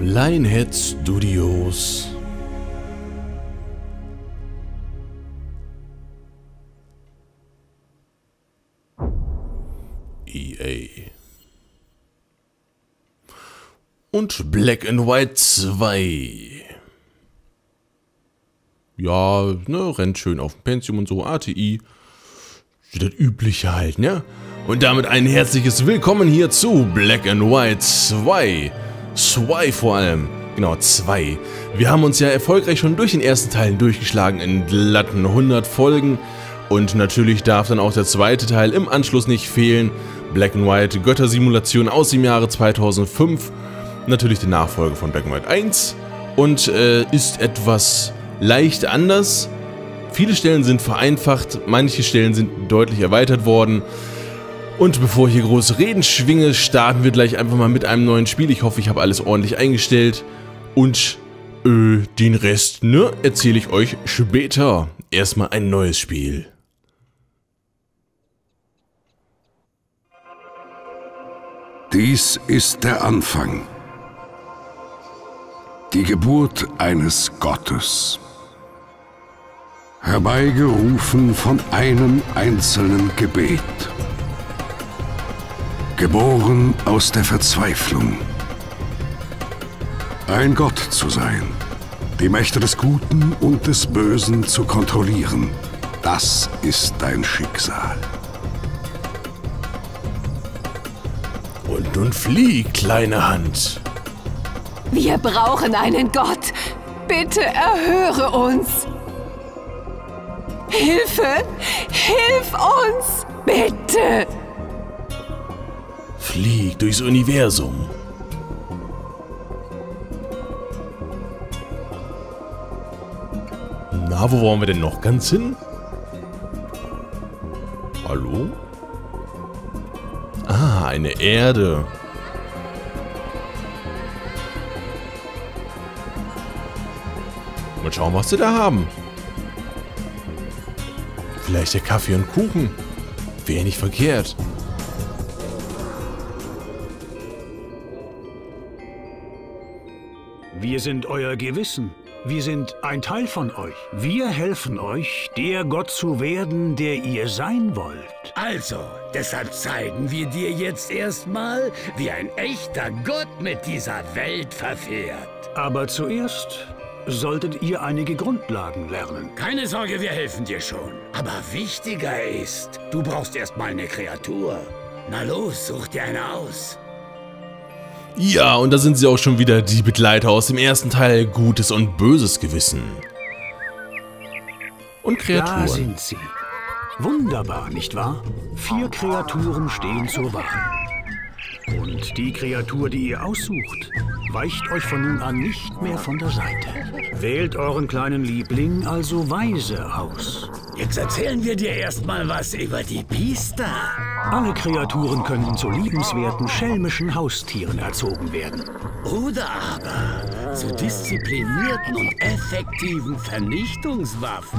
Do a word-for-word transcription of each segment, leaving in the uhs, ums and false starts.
Lionhead Studios. E A. Und Black and White zwei. Ja, ne, rennt schön auf dem Pentium und so, A T I. Das Übliche halt, ne? Und damit ein herzliches Willkommen hier zu Black and White zwei. zwei vor allem. Genau, zwei. Wir haben uns ja erfolgreich schon durch den ersten Teil durchgeschlagen in glatten hundert Folgen. Und natürlich darf dann auch der zweite Teil im Anschluss nicht fehlen. Black and White Göttersimulation aus dem Jahre zweitausendfünf. Natürlich die Nachfolge von Black and White eins. Und äh, ist etwas leicht anders. Viele Stellen sind vereinfacht, manche Stellen sind deutlich erweitert worden. Und bevor ich hier große Reden schwinge, starten wir gleich einfach mal mit einem neuen Spiel. Ich hoffe, ich habe alles ordentlich eingestellt. Und äh, den Rest, ne, erzähle ich euch später. Erstmal ein neues Spiel. Dies ist der Anfang. Die Geburt eines Gottes. Herbeigerufen von einem einzelnen Gebet. Geboren aus der Verzweiflung. Ein Gott zu sein, die Mächte des Guten und des Bösen zu kontrollieren, das ist dein Schicksal. Und nun flieg, kleine Hand. Wir brauchen einen Gott. Bitte erhöre uns. Hilfe! Hilf uns! Bitte! Flieg durchs Universum. Na, wo wollen wir denn noch ganz hin? Hallo? Ah, eine Erde. Mal schauen, was sie da haben. Vielleicht der Kaffee und Kuchen. Wäre nicht verkehrt. Wir sind euer Gewissen. Wir sind ein Teil von euch. Wir helfen euch, der Gott zu werden, der ihr sein wollt. Also, deshalb zeigen wir dir jetzt erstmal, wie ein echter Gott mit dieser Welt verfährt. Aber zuerst solltet ihr einige Grundlagen lernen. Keine Sorge, wir helfen dir schon. Aber wichtiger ist, du brauchst erstmal eine Kreatur. Na los, such dir eine aus. Ja, und da sind sie auch schon wieder, die Begleiter aus dem ersten Teil, Gutes und Böses Gewissen. Und Kreaturen. Da sind sie. Wunderbar, nicht wahr? Vier Kreaturen stehen zur Wahl. Und die Kreatur, die ihr aussucht, weicht euch von nun an nicht mehr von der Seite. Wählt euren kleinen Liebling also weise aus. Jetzt erzählen wir dir erstmal was über die Biester. Alle Kreaturen können zu liebenswerten, schelmischen Haustieren erzogen werden. Oder aber zu disziplinierten und effektiven Vernichtungswaffen.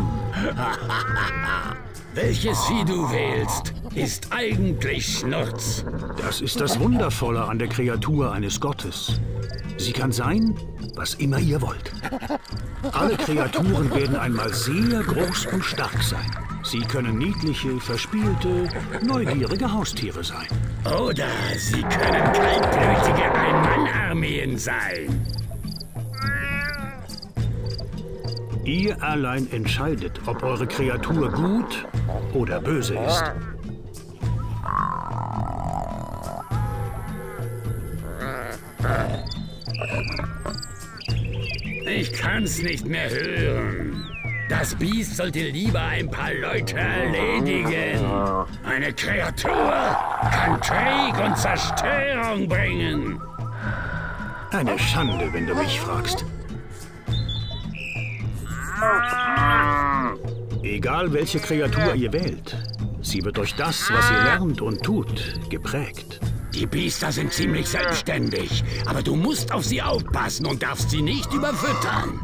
Welches Vieh du wählst, ist eigentlich Schnurz. Das ist das Wundervolle an der Kreatur eines Gottes. Sie kann sein, was immer ihr wollt. Alle Kreaturen werden einmal sehr groß und stark sein. Sie können niedliche, verspielte, neugierige Haustiere sein. Oder sie können kaltblütige Ein-Mann-Armeen sein. Ihr allein entscheidet, ob eure Kreatur gut oder böse ist. Ich kann's nicht mehr hören. Das Biest sollte lieber ein paar Leute erledigen. Eine Kreatur kann Krieg und Zerstörung bringen. Eine Schande, wenn du mich fragst. Egal welche Kreatur ihr wählt, sie wird durch das, was ihr lernt und tut, geprägt. Die Biester sind ziemlich selbstständig, aber du musst auf sie aufpassen und darfst sie nicht überfüttern.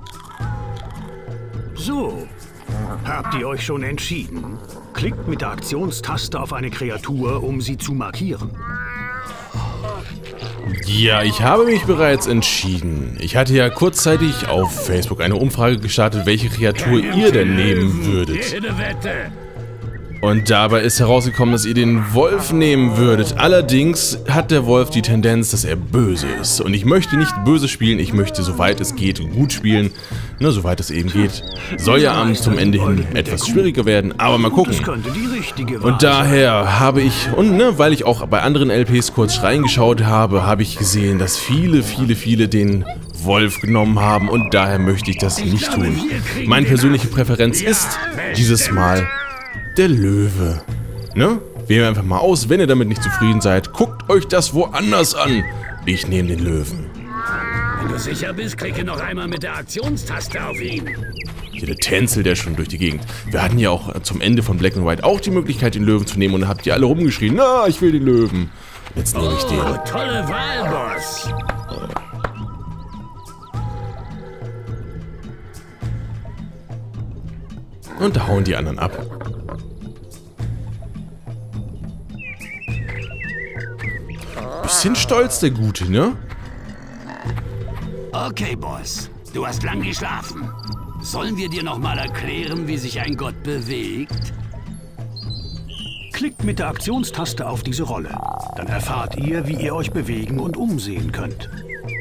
So, habt ihr euch schon entschieden? Klickt mit der Aktionstaste auf eine Kreatur, um sie zu markieren. Ja, ich habe mich bereits entschieden. Ich hatte ja kurzzeitig auf Facebook eine Umfrage gestartet, welche Kreatur ihr denn nehmen würdet. Und dabei ist herausgekommen, dass ihr den Wolf nehmen würdet. Allerdings hat der Wolf die Tendenz, dass er böse ist. Und ich möchte nicht böse spielen, ich möchte, soweit es geht, gut spielen. Ne, soweit es eben geht. Soll ja am zum Ende hin etwas schwieriger werden, aber mal gucken. Und daher habe ich, und ne, weil ich auch bei anderen L Ps kurz reingeschaut habe, habe ich gesehen, dass viele, viele, viele den Wolf genommen haben. Und daher möchte ich das nicht tun. Meine persönliche Präferenz ist dieses Mal der Löwe. Ne? Wählen wir einfach mal aus. Wenn ihr damit nicht zufrieden seid, guckt euch das woanders an. Ich nehme den Löwen. Wenn du sicher bist, klicke noch einmal mit der Aktionstaste auf ihn. Hier, der tänzelt ja schon durch die Gegend. Wir hatten ja auch zum Ende von Black and White auch die Möglichkeit, den Löwen zu nehmen. Und dann habt ihr alle rumgeschrien, na, ich will den Löwen. Jetzt nehme ich den. Oh, tolle Wahl, Boss. Und da hauen die anderen ab. Bisschen stolz, der Gute, ne? Okay, Boss. Du hast lang geschlafen. Sollen wir dir noch mal erklären, wie sich ein Gott bewegt? Klickt mit der Aktionstaste auf diese Rolle. Dann erfahrt ihr, wie ihr euch bewegen und umsehen könnt.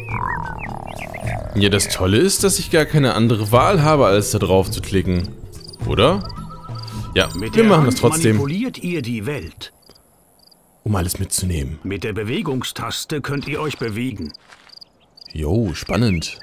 Ja, das Tolle ist, dass ich gar keine andere Wahl habe, als da drauf zu klicken. Oder? Ja, Mit wir der machen das Hand trotzdem, manipuliert ihr die Welt. um alles mitzunehmen. Mit der Bewegungstaste könnt ihr euch bewegen. Jo, spannend.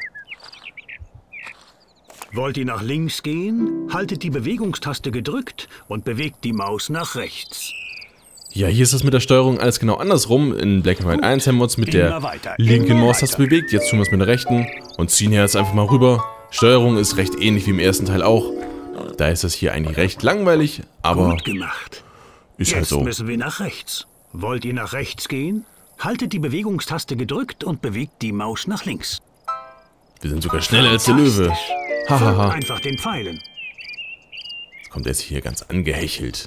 Wollt ihr nach links gehen, haltet die Bewegungstaste gedrückt und bewegt die Maus nach rechts. Ja, hier ist das mit der Steuerung alles genau andersrum. In Black and White eins haben wir uns mit der Immer weiter, linken immer Maustaste weiter. bewegt. Jetzt tun wir es mit der rechten und ziehen hier jetzt einfach mal rüber. Steuerung ist recht ähnlich wie im ersten Teil auch. Da ist das hier eigentlich recht langweilig, aber Gut gemacht. ist Jetzt halt so. müssen wir nach rechts. Wollt ihr nach rechts gehen? Haltet die Bewegungstaste gedrückt und bewegt die Maus nach links. Wir sind sogar schneller als der Löwe. Folgt Hahaha. einfach den Pfeilen. Jetzt kommt er jetzt hier ganz angehechelt.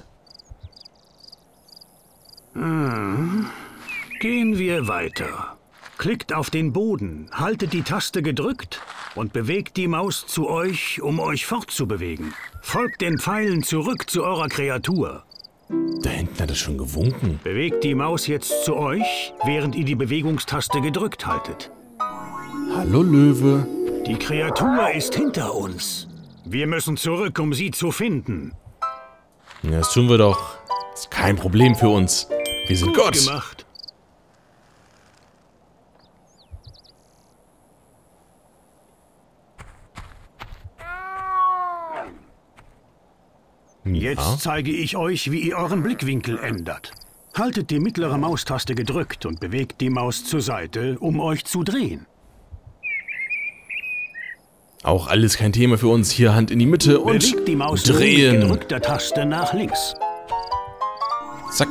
Gehen wir weiter. Klickt auf den Boden, haltet die Taste gedrückt und bewegt die Maus zu euch, um euch fortzubewegen. Folgt den Pfeilen zurück zu eurer Kreatur. Da hinten hat er schon gewunken. Bewegt die Maus jetzt zu euch, während ihr die Bewegungstaste gedrückt haltet. Hallo Löwe. Die Kreatur ist hinter uns. Wir müssen zurück, um sie zu finden. Ja, das tun wir doch. Ist kein Problem für uns. Wir sind Gut Gott. gemacht. Jetzt Ja. zeige ich euch, wie ihr euren Blickwinkel ändert. Haltet die mittlere Maustaste gedrückt und bewegt die Maus zur Seite, um euch zu drehen. Auch alles kein Thema für uns. Hier Hand in die Mitte und Bewegt die Maus nun mit drehen. gedrückter Taste nach links. Zack.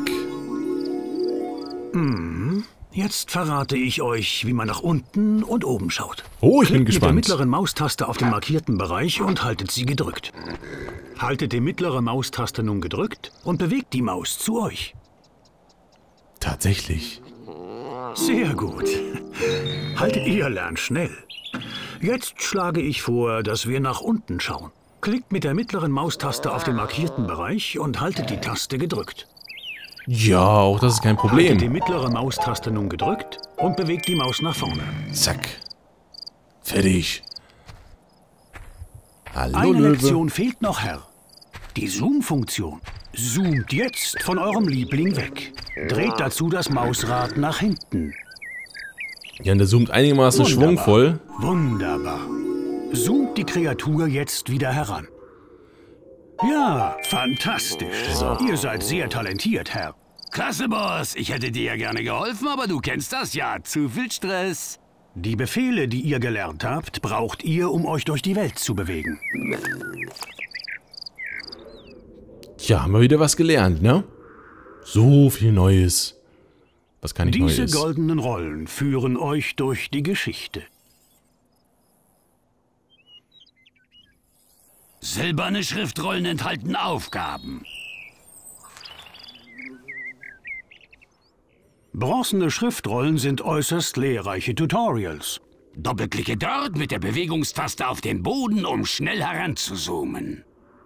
Jetzt verrate ich euch, wie man nach unten und oben schaut. Oh, ich bin Klickt mit der gespannt. mittleren Maustaste auf den markierten Bereich und haltet sie gedrückt. Haltet die mittlere Maustaste nun gedrückt und bewegt die Maus zu euch. Tatsächlich. Sehr gut. Haltet ihr lernt schnell. Jetzt schlage ich vor, dass wir nach unten schauen. Klickt mit der mittleren Maustaste auf den markierten Bereich und haltet die Taste gedrückt. Ja, auch das ist kein Haltet die Problem. mittlere Maustaste nun gedrückt und bewegt die Maus nach vorne. Zack. Fertig. Hallo Eine Löwe. Lektion fehlt noch, Herr. Die Zoom-Funktion. Zoomt jetzt von eurem Liebling weg. Dreht dazu das Mausrad nach hinten. Ja, und der zoomt einigermaßen Wunderbar. schwungvoll. Wunderbar. Zoomt die Kreatur jetzt wieder heran. Ja, fantastisch. Ihr seid sehr talentiert, Herr. Klasse, Boss. Ich hätte dir ja gerne geholfen, aber du kennst das ja. Zu viel Stress. Die Befehle, die ihr gelernt habt, braucht ihr, um euch durch die Welt zu bewegen. Ja, haben wir wieder was gelernt, ne? So viel Neues. Was kann ich Diese Neues? goldenen Rollen führen euch durch die Geschichte. Silberne Schriftrollen enthalten Aufgaben. Bronzene Schriftrollen sind äußerst lehrreiche Tutorials. Doppelklicke dort mit der Bewegungstaste auf den Boden, um schnell heranzuzoomen.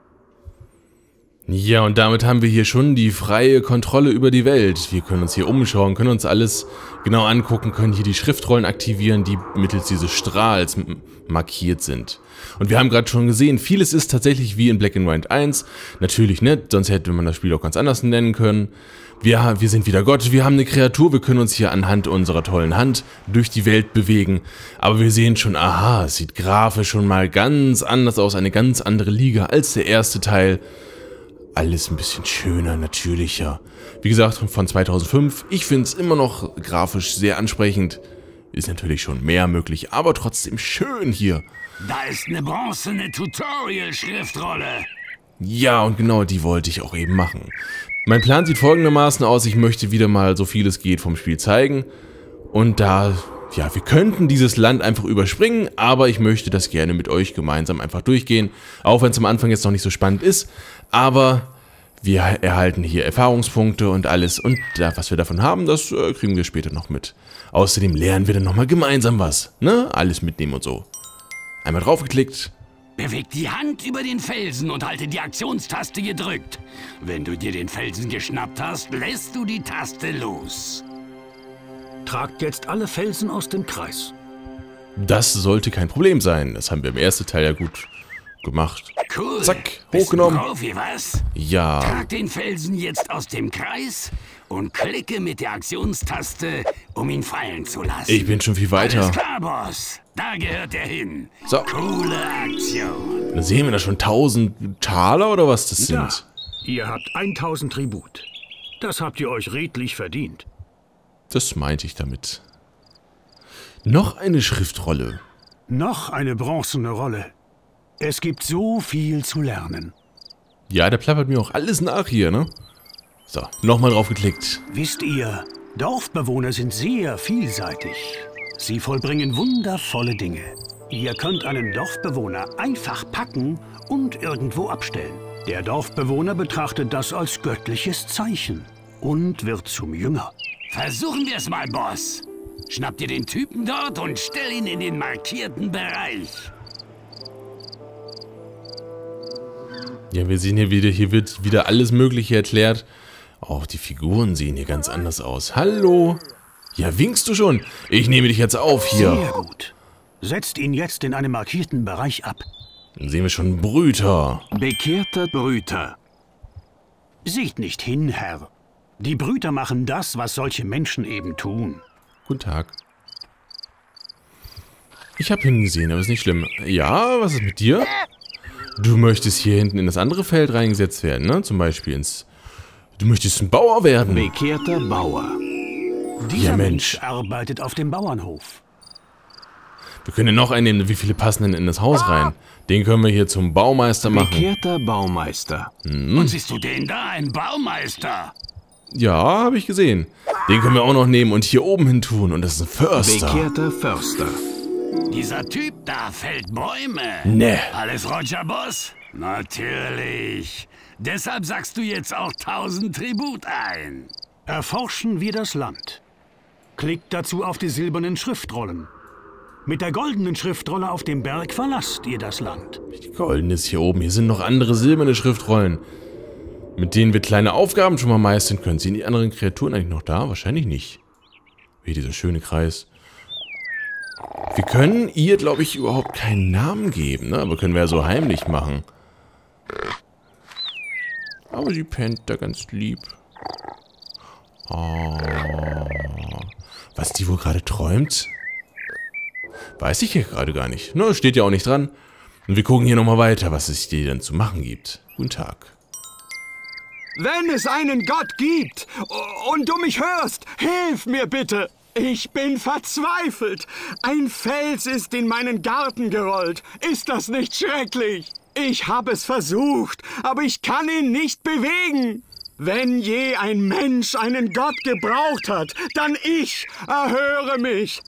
Ja, und damit haben wir hier schon die freie Kontrolle über die Welt. Wir können uns hier umschauen, können uns alles genau angucken, können hier die Schriftrollen aktivieren, die mittels dieses Strahls markiert sind. Und wir haben gerade schon gesehen, vieles ist tatsächlich wie in Black and White eins. Natürlich nicht, sonst hätte man das Spiel auch ganz anders nennen können. Wir, wir sind wieder Gott, wir haben eine Kreatur, wir können uns hier anhand unserer tollen Hand durch die Welt bewegen. Aber wir sehen schon, aha, es sieht grafisch schon mal ganz anders aus, eine ganz andere Liga als der erste Teil. Alles ein bisschen schöner, natürlicher. Wie gesagt, von zweitausendfünf. Ich finde es immer noch grafisch sehr ansprechend. Ist natürlich schon mehr möglich, aber trotzdem schön hier. Da ist eine bronzene Tutorial-Schriftrolle. Ja, und genau die wollte ich auch eben machen. Mein Plan sieht folgendermaßen aus. Ich möchte wieder mal so viel es geht vom Spiel zeigen. Und da, ja, wir könnten dieses Land einfach überspringen, aber ich möchte das gerne mit euch gemeinsam einfach durchgehen. Auch wenn es am Anfang jetzt noch nicht so spannend ist. Aber wir erhalten hier Erfahrungspunkte und alles. Und da, was wir davon haben, das äh, kriegen wir später noch mit. Außerdem lernen wir dann nochmal gemeinsam was. Ne? Alles mitnehmen und so. Einmal draufgeklickt. Beweg die Hand über den Felsen und halte die Aktionstaste gedrückt. Wenn du dir den Felsen geschnappt hast, lässt du die Taste los. Tragt jetzt alle Felsen aus dem Kreis. Das sollte kein Problem sein. Das haben wir im ersten Teil ja gut gemacht. Cool. Zack, Bist hochgenommen. du Profi, was? Ja. Trag den Felsen jetzt aus dem Kreis und klicke mit der Aktionstaste, um ihn fallen zu lassen. Ich bin schon viel weiter. Alles klar, Boss. Da gehört er hin. So. Coole Aktion. Da sehen wir da schon tausend Taler oder was das Da, sind. ihr habt tausend Tribut. Das habt ihr euch redlich verdient. Das meinte ich damit. Noch eine Schriftrolle. Noch eine bronzene Rolle. Es gibt so viel zu lernen. Ja, der plappert mir auch alles nach hier, ne? So, nochmal drauf geklickt. Wisst ihr, Dorfbewohner sind sehr vielseitig. Sie vollbringen wundervolle Dinge. Ihr könnt einen Dorfbewohner einfach packen und irgendwo abstellen. Der Dorfbewohner betrachtet das als göttliches Zeichen und wird zum Jünger. Versuchen wir es mal, Boss. Schnapp dir den Typen dort und stell ihn in den markierten Bereich. Ja, wir sehen hier wieder, hier wird wieder alles Mögliche erklärt. Auch die Figuren sehen hier ganz anders aus. Hallo? Ja, winkst du schon? Ich nehme dich jetzt auf hier. Sehr gut. Setzt ihn jetzt in einem markierten Bereich ab. Dann sehen wir schon Brüter. Bekehrter Brüter. Seht nicht hin, Herr. Die Brüter machen das, was solche Menschen eben tun. Guten Tag. Ich habe hingesehen, aber ist nicht schlimm. Ja, was ist mit dir? Du möchtest hier hinten in das andere Feld reingesetzt werden, ne? Zum Beispiel ins... Du möchtest ein Bauer werden. Bekehrter Bauer. Dieser Ja, Mensch Mensch. arbeitet auf dem Bauernhof. Wir können noch einen nehmen. Wie viele passen denn in das Haus rein? Den können wir hier zum Baumeister machen. Bekehrter Baumeister. Und siehst du den da, ein Baumeister? Ja, habe ich gesehen. Den können wir auch noch nehmen und hier oben hin tun. Und das ist ein Förster. Bekehrter Förster. Dieser Typ da fällt Bäume. Ne. Alles Roger, Boss? Natürlich. Deshalb sagst du jetzt auch tausend Tribut ein. Erforschen wir das Land. Klickt dazu auf die silbernen Schriftrollen. Mit der goldenen Schriftrolle auf dem Berg verlasst ihr das Land. Die goldene ist hier oben. Hier sind noch andere silberne Schriftrollen, mit denen wir kleine Aufgaben schon mal meistern können. Sind die anderen Kreaturen eigentlich noch da? Wahrscheinlich nicht. Wie dieser schöne Kreis. Wir können ihr, glaube ich, überhaupt keinen Namen geben, ne? Aber können wir ja so heimlich machen. Aber sie pennt da ganz lieb. Oh. Was die wohl gerade träumt? Weiß ich hier gerade gar nicht. Ne, steht ja auch nicht dran. Und wir gucken hier nochmal weiter, was es dir dann zu machen gibt. Guten Tag. Wenn es einen Gott gibt und du mich hörst, hilf mir bitte. Ich bin verzweifelt. Ein Fels ist in meinen Garten gerollt. Ist das nicht schrecklich? Ich habe es versucht, aber ich kann ihn nicht bewegen. Wenn je ein Mensch einen Gott gebraucht hat, dann ich. Erhöre mich.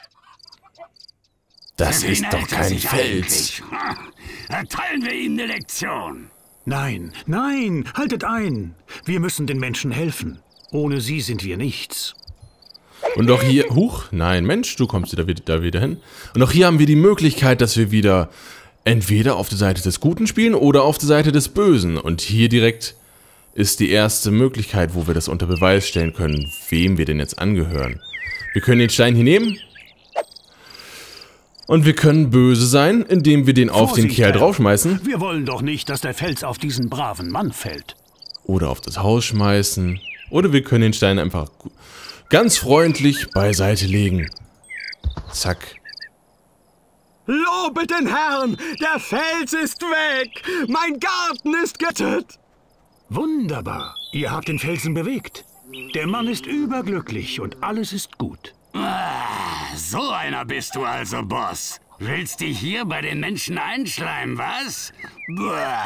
Das Für wen ist doch hält er kein sich Fels. eigentlich? Ha, erteilen wir ihm eine Lektion. Nein, nein, haltet ein. Wir müssen den Menschen helfen. Ohne sie sind wir nichts. Und auch hier... Huch, nein, Mensch, du kommst da wieder, da wieder hin. Und auch hier haben wir die Möglichkeit, dass wir wieder entweder auf der Seite des Guten spielen oder auf der Seite des Bösen. Und hier direkt ist die erste Möglichkeit, wo wir das unter Beweis stellen können, wem wir denn jetzt angehören. Wir können den Stein hier nehmen. Und wir können böse sein, indem wir den auf den Kerl draufschmeißen. Wir wollen doch nicht, dass der Fels auf diesen braven Mann fällt. Oder auf das Haus schmeißen. Oder wir können den Stein einfach ganz freundlich beiseite legen. Zack. Lobe den Herrn, der Fels ist weg. Mein Garten ist gerettet. Wunderbar. Ihr habt den Felsen bewegt. Der Mann ist überglücklich und alles ist gut. Ah, so einer bist du also, Boss. Willst dich hier bei den Menschen einschleimen, was? Buah.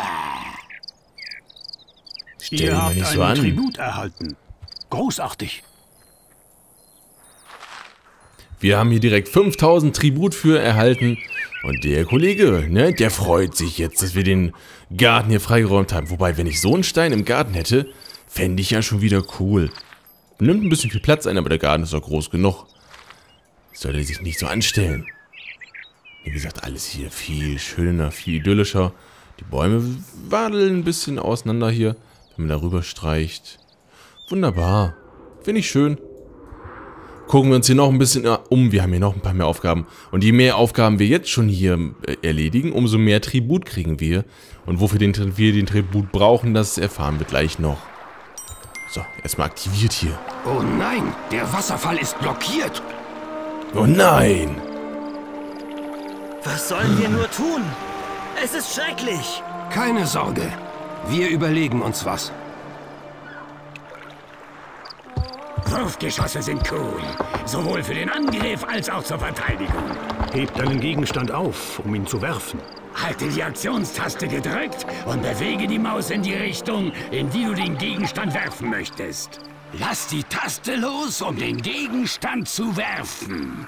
Stell Ihr mal habt nicht so einen an. Tribut erhalten. Großartig. Wir haben hier direkt fünftausend Tribut für erhalten. Und der Kollege, ne, der freut sich jetzt, dass wir den Garten hier freigeräumt haben. Wobei, wenn ich so einen Stein im Garten hätte, fände ich ja schon wieder cool. Nimmt ein bisschen viel Platz ein, aber der Garten ist doch groß genug. Soll er sich nicht so anstellen. Wie gesagt, alles hier viel schöner, viel idyllischer. Die Bäume wadeln ein bisschen auseinander hier, wenn man darüber streicht. Wunderbar. Finde ich schön. Gucken wir uns hier noch ein bisschen um. Wir haben hier noch ein paar mehr Aufgaben. Und je mehr Aufgaben wir jetzt schon hier erledigen, umso mehr Tribut kriegen wir. Und wofür den, wir den Tribut brauchen, das erfahren wir gleich noch. So, erstmal aktiviert hier. Oh nein, der Wasserfall ist blockiert. Oh nein! Was sollen wir nur tun? Es ist schrecklich. Keine Sorge, wir überlegen uns was. Wurfgeschosse sind cool. Sowohl für den Angriff als auch zur Verteidigung. Hebt deinen Gegenstand auf, um ihn zu werfen. Halte die Aktionstaste gedrückt und bewege die Maus in die Richtung, in die du den Gegenstand werfen möchtest. Lass die Taste los, um den Gegenstand zu werfen.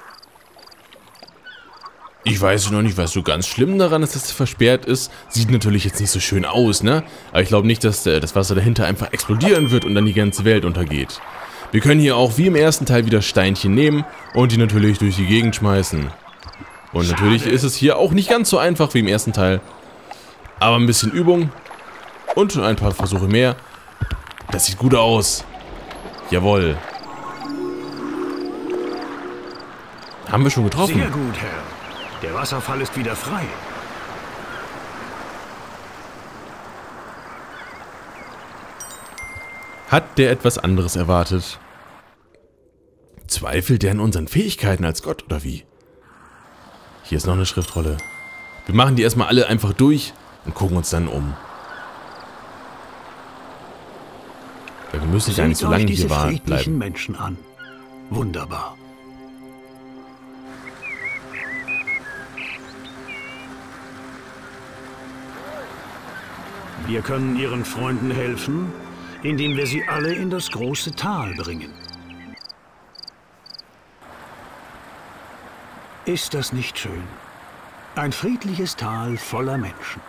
Ich weiß noch nicht, was so ganz schlimm daran ist, dass es versperrt ist. Sieht natürlich jetzt nicht so schön aus, ne? Aber ich glaube nicht, dass äh, das Wasser dahinter einfach explodieren wird und dann die ganze Welt untergeht. Wir können hier auch wie im ersten Teil wieder Steinchen nehmen und die natürlich durch die Gegend schmeißen. Und Schade. Natürlich ist es hier auch nicht ganz so einfach wie im ersten Teil. Aber ein bisschen Übung und ein paar Versuche mehr. Das sieht gut aus. Jawohl. Haben wir schon getroffen? Sehr gut, Herr. Der Wasserfall ist wieder frei. Hat der etwas anderes erwartet? Zweifelt der an unseren Fähigkeiten als Gott, oder wie? Hier ist noch eine Schriftrolle. Wir machen die erstmal alle einfach durch und gucken uns dann um. Weil wir müssen gar nicht so lange hier warten bleiben. Menschen an. Wunderbar. Wir können Ihren Freunden helfen, indem wir sie alle in das große Tal bringen. Ist das nicht schön? Ein friedliches Tal voller Menschen.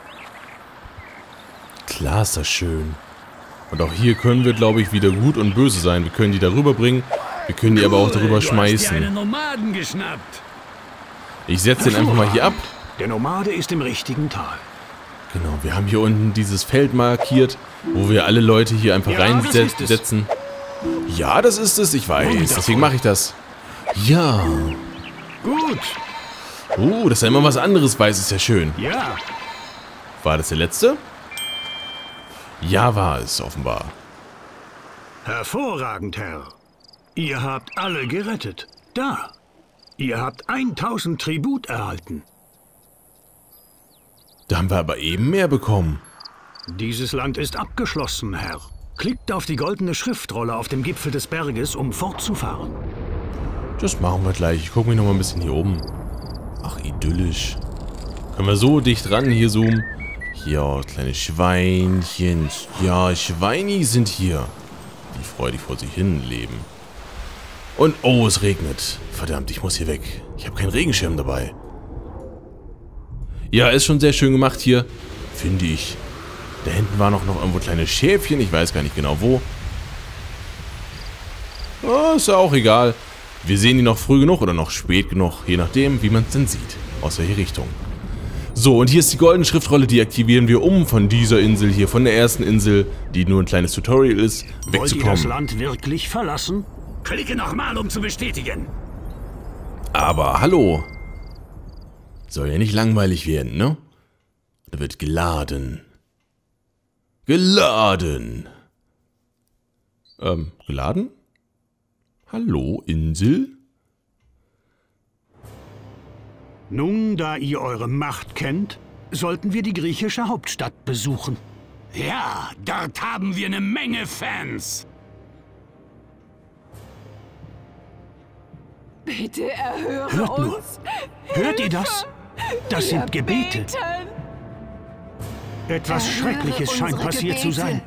Klar ist das schön. Und auch hier können wir, glaube ich, wieder gut und böse sein. Wir können die darüber bringen, wir können die aber auch darüber schmeißen. Du hast dir einen Nomaden geschnappt. Ich setze den einfach mal hier ab. Der Nomade ist im richtigen Tal. Genau, wir haben hier unten dieses Feld markiert, wo wir alle Leute hier einfach Ja, reinsetzen. Ja, das ist es, ich weiß. Deswegen mache ich das. Ja. Gut. Uh, dass da immer was anderes weiß, ist ja schön. Ja. War das der letzte? Ja, war es, offenbar. Hervorragend, Herr. Ihr habt alle gerettet. Da. Ihr habt tausend Tribut erhalten. Da haben wir aber eben mehr bekommen. Dieses Land ist abgeschlossen, Herr. Klickt auf die goldene Schriftrolle auf dem Gipfel des Berges, um fortzufahren. Das machen wir gleich. Ich gucke mich noch mal ein bisschen hier oben. Ach, idyllisch. Können wir so dicht ran hier zoomen. Hier, kleine Schweinchen. Ja, Schweini sind hier. Die freudig vor sich hin leben. Und, oh, es regnet. Verdammt, ich muss hier weg. Ich habe keinen Regenschirm dabei. Ja, ist schon sehr schön gemacht hier. Finde ich. Da hinten waren auch noch irgendwo kleine Schäfchen. Ich weiß gar nicht genau wo. Oh, ist ja auch egal. Wir sehen ihn noch früh genug oder noch spät genug, je nachdem, wie man es denn sieht. Aus welcher Richtung. So, und hier ist die goldene Schriftrolle, die aktivieren wir, um von dieser Insel hier, von der ersten Insel, die nur ein kleines Tutorial ist, wegzukommen. Wollt ihr das Land wirklich verlassen? Klicke nochmal, um zu bestätigen. Aber hallo. Soll ja nicht langweilig werden, ne? Da wird geladen. Geladen. Ähm, geladen? Hallo, Insel? Nun, da ihr eure Macht kennt, sollten wir die griechische Hauptstadt besuchen. Ja, dort haben wir eine Menge Fans. Bitte erhöre Hört uns. nur. Hört ihr das? Das Wir sind Gebete. beten. Etwas Erhöre Schreckliches scheint unsere passiert zu Gebete. sein.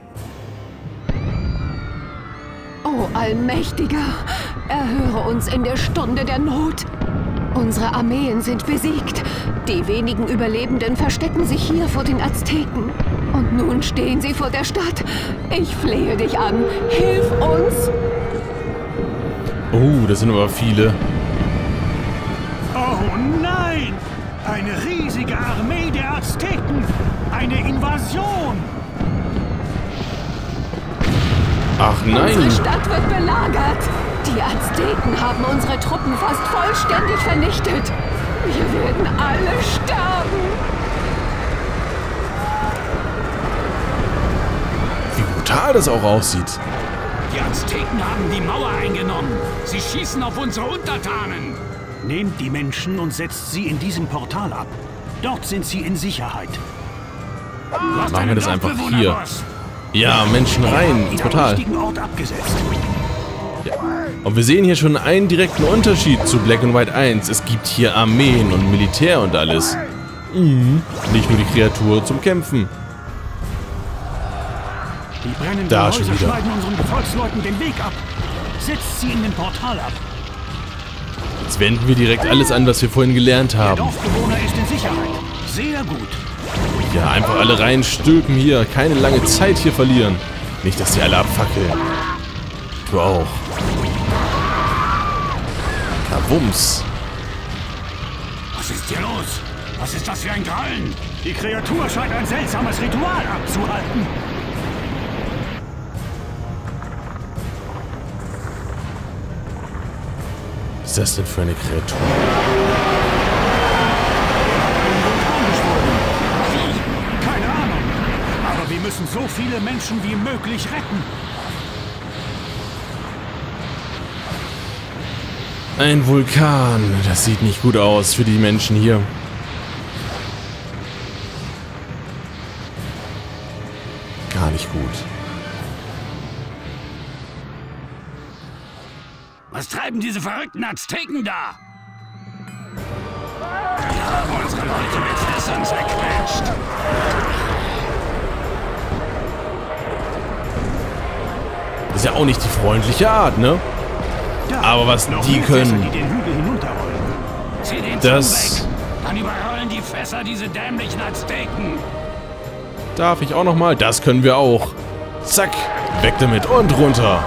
O Allmächtiger, erhöre uns in der Stunde der Not. Unsere Armeen sind besiegt. Die wenigen Überlebenden verstecken sich hier vor den Azteken. Und nun stehen sie vor der Stadt. Ich flehe dich an. Hilf uns! Oh, das sind aber viele. Oh nein! Eine riesige Armee der Azteken! Eine Invasion! Ach nein! Unsere Stadt wird belagert. Die Azteken haben unsere Truppen fast vollständig vernichtet. Wir werden alle sterben. Wie brutal das auch aussieht. Die Azteken haben die Mauer eingenommen. Sie schießen auf unsere Untertanen. Nehmt die Menschen und setzt sie in diesem Portal ab. Dort sind sie in Sicherheit. Machen wir das einfach hier. Ja, Menschen rein ins Portal. Ort abgesetzt. Ja. Und wir sehen hier schon einen direkten Unterschied zu Black and White eins. Es gibt hier Armeen und Militär und alles. Mhm. Nicht nur die Kreatur zum Kämpfen. Die brennenden Da Häuser schon wieder. schneiden unseren Gefolgsleuten den Weg ab. Setzt sie in den Portal ab. Jetzt wenden wir direkt alles an, was wir vorhin gelernt Der haben. Dorfbewohner ist in Sicherheit. Sehr gut. Ja, einfach alle reinstülpen hier. Keine lange Zeit hier verlieren. Nicht, dass die alle abfackeln. Du auch. Kabums. Was ist hier los? Was ist das für ein Grollen? Die Kreatur scheint ein seltsames Ritual abzuhalten. Was ist das denn für eine Kreatur? Keine Ahnung. Aber wir müssen so viele Menschen wie möglich retten. Ein Vulkan. Das sieht nicht gut aus für die Menschen hier. Gar nicht gut. Was treiben diese verrückten Azteken da? Wir haben unsere Leute mit Fässern zerquetscht. Das ist ja auch nicht die freundliche Art, ne? Aber was Noch die mehr Fässer, können, die den Hügel hinunterrollen. Zieh den das Zaun weg. Dann überrollen die Fässer diese dämlichen Azteken. darf ich auch noch mal. Das können wir auch. Zack, weg damit und runter.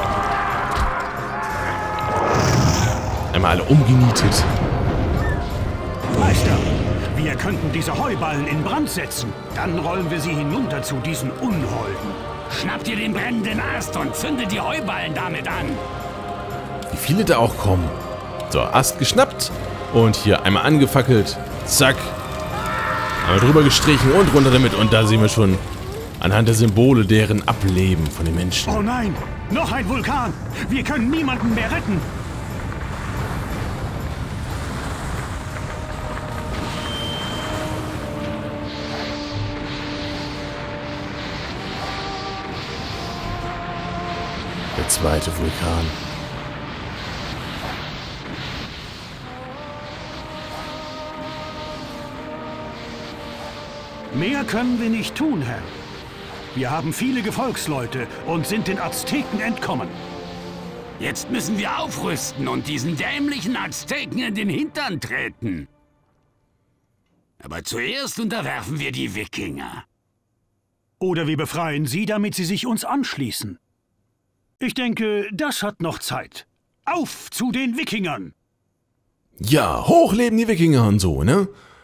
Einmal alle umgenietet. Meister, wir könnten diese Heuballen in Brand setzen. Dann rollen wir sie hinunter zu diesen Unholden. Schnappt ihr den brennenden Ast und zündet die Heuballen damit an. Wie viele da auch kommen. So, Ast geschnappt. Und hier einmal angefackelt. Zack. Einmal drüber gestrichen und runter damit. Und da sehen wir schon anhand der Symbole deren Ableben von den Menschen. Oh nein, noch ein Vulkan. Wir können niemanden mehr retten. Der zweite Vulkan. Mehr können wir nicht tun, Herr. Wir haben viele Gefolgsleute und sind den Azteken entkommen. Jetzt müssen wir aufrüsten und diesen dämlichen Azteken in den Hintern treten. Aber zuerst unterwerfen wir die Wikinger. Oder wir befreien sie, damit sie sich uns anschließen. Ich denke, das hat noch Zeit. Auf zu den Wikingern! Ja, hochleben die Wikinger und so, ne?